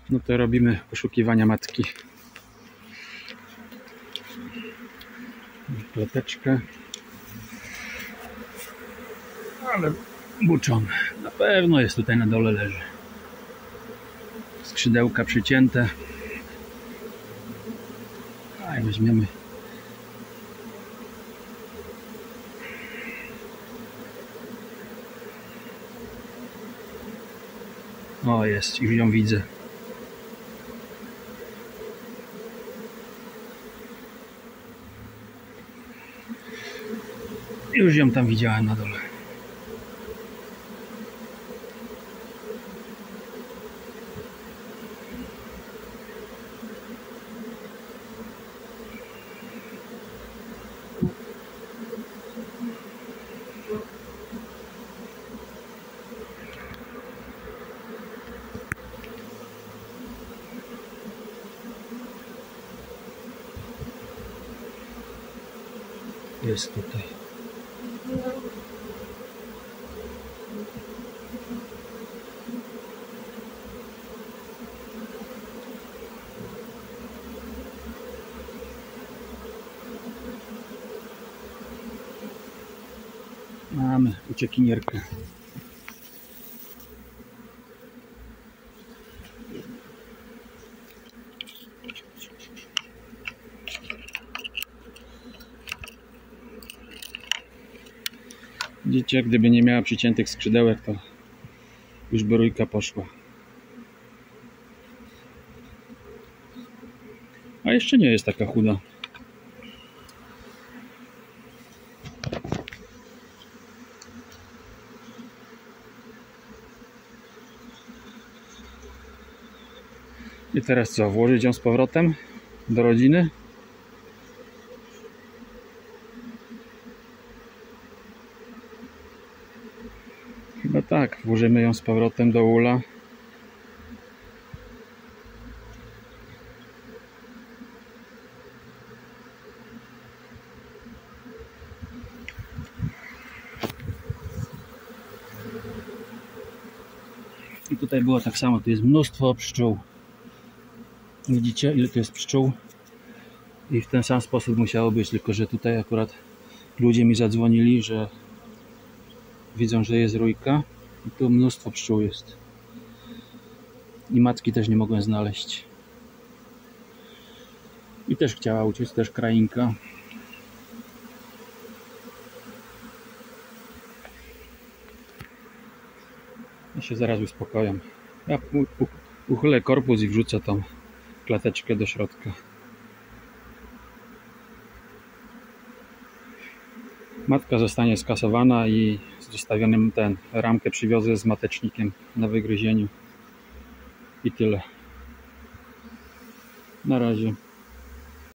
No to robimy poszukiwania matki. Klateczkę. Ale buczon. Na pewno jest tutaj na dole leży. Skrzydełka przycięte. A weźmiemy. O, jest, już ją widzę. Już ją tam widziałem na dole. Jest tutaj. Mamy uciekinierkę. Widzicie, gdyby nie miała przyciętych skrzydełek, to już by rójka poszła. A jeszcze nie jest taka chuda. I teraz co? Włożyć ją z powrotem do rodziny? Chyba tak, włożymy ją z powrotem do ula. I tutaj było tak samo, tu jest mnóstwo pszczół. Widzicie, ile tu jest pszczół? I w ten sam sposób musiało być, tylko że tutaj akurat ludzie mi zadzwonili, że widzą, że jest rójka. I tu mnóstwo pszczół jest. I matki też nie mogłem znaleźć. I też chciała uciec, też krainka. Ja się zaraz uspokoję. Ja uchylę korpus i wrzucę tą klateczkę do środka. Matka zostanie skasowana i z zostawionym ramkę przywiozę z matecznikiem na wygryzieniu. I tyle. Na razie.